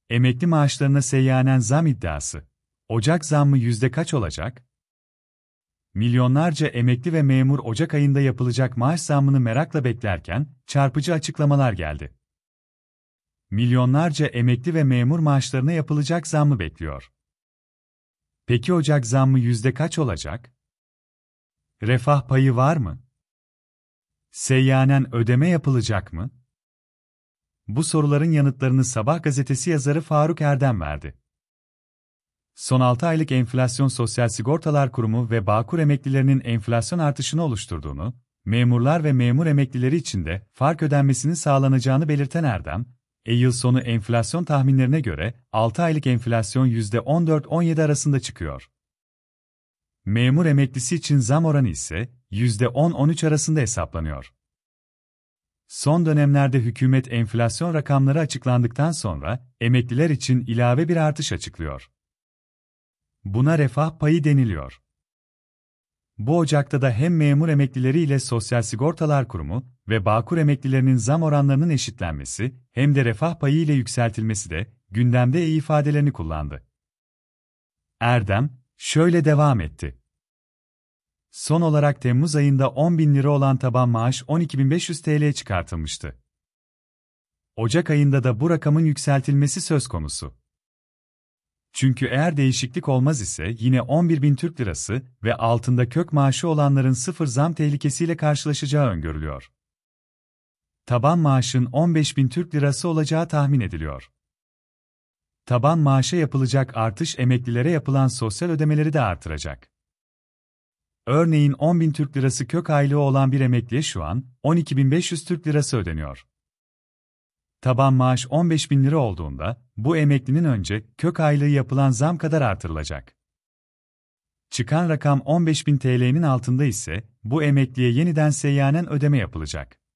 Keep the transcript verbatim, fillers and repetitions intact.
Emekli maaşlarına seyyanen zam iddiası. Ocak zammı yüzde kaç olacak? Milyonlarca emekli ve memur Ocak ayında yapılacak maaş zammını merakla beklerken, çarpıcı açıklamalar geldi. Milyonlarca emekli ve memur maaşlarına yapılacak zammı bekliyor. Peki Ocak zammı yüzde kaç olacak? Refah payı var mı? Seyyanen ödeme yapılacak mı? Bu soruların yanıtlarını Sabah gazetesi yazarı Faruk Erdem verdi. Son altı aylık enflasyon Sosyal Sigortalar Kurumu ve Bağkur emeklilerinin enflasyon artışını oluşturduğunu, memurlar ve memur emeklileri için de fark ödenmesinin sağlanacağını belirten Erdem, e yıl sonu enflasyon tahminlerine göre altı aylık enflasyon yüzde on dört on yedi arasında çıkıyor. Memur emeklisi için zam oranı ise yüzde on on üç arasında hesaplanıyor. Son dönemlerde hükümet enflasyon rakamları açıklandıktan sonra emekliler için ilave bir artış açıklıyor. Buna refah payı deniliyor. Bu Ocak'ta da hem memur emeklileri ile Sosyal Sigortalar Kurumu ve Bağkur emeklilerinin zam oranlarının eşitlenmesi hem de refah payı ile yükseltilmesi de gündemde e ifadelerini kullandı. Erdem şöyle devam etti. Son olarak Temmuz ayında on bin lira olan taban maaş on iki bin beş yüz TL'ye çıkartılmıştı. Ocak ayında da bu rakamın yükseltilmesi söz konusu. Çünkü eğer değişiklik olmaz ise yine on bir bin Türk Lirası ve altında kök maaşı olanların sıfır zam tehlikesiyle karşılaşacağı öngörülüyor. Taban maaşın on beş bin Türk Lirası olacağı tahmin ediliyor. Taban maaşa yapılacak artış emeklilere yapılan sosyal ödemeleri de artıracak. Örneğin on bin Türk Lirası kök aylığı olan bir emekliye şu an on iki bin beş yüz Türk Lirası ödeniyor. Taban maaş on beş bin lira olduğunda, bu emeklinin önce kök aylığı yapılan zam kadar artırılacak. Çıkan rakam on beş bin TL'nin altında ise, bu emekliye yeniden seyyanen ödeme yapılacak.